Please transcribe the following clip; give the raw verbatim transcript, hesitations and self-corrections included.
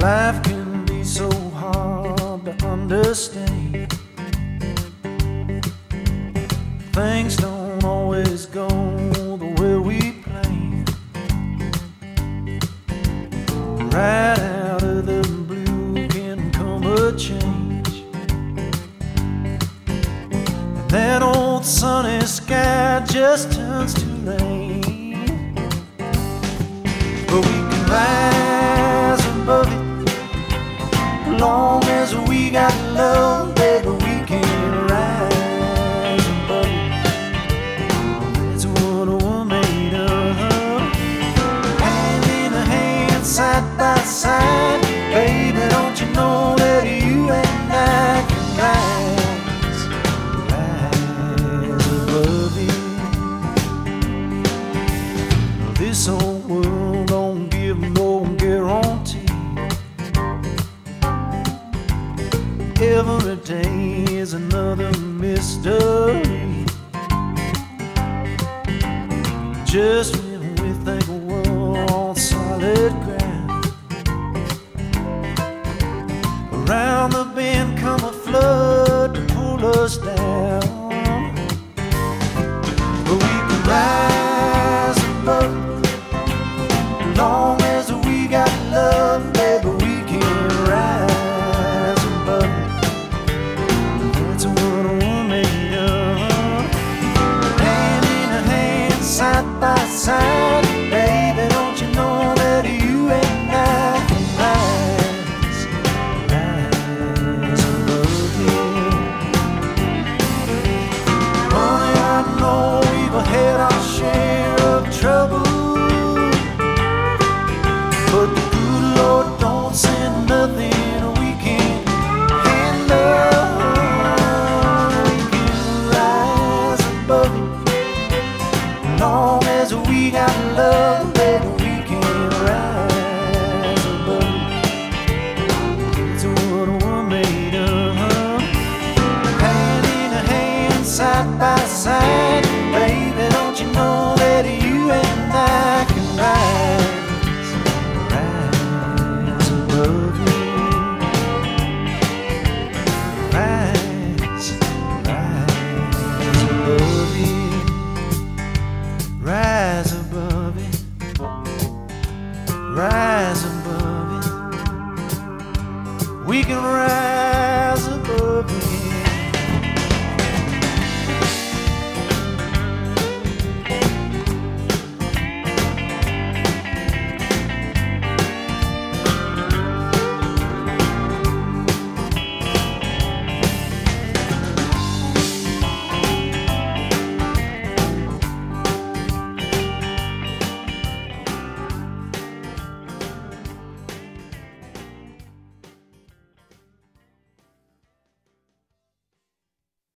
Life can be so hard to understand. Things don't always go the way we planned. Right out of the blue can come a change, and that old sunny sky just turns to rain. But we can rise above it, as long as we got love, baby, we can rise above it. That's what we're made of. Hand in a hand, side by side, baby, don't you know that you and I can rise, rise above it. This old world don't give no guarantee. Every day is another mystery. Just when we think we're on solid ground, around the bend come a flood to pull us down. But we can rise above it, as long as we got love, baby, we can rise above it. That's what we're made of. Hand in a hand, side by side, baby, don't you know that you and I can rise, rise above it. Honey, I know we've had our share of trouble, but the good Lord don't send nothing we can't handle. As long as we got love, baby, we can rise above it. It's what we're made of. Hand in a hand, side by side.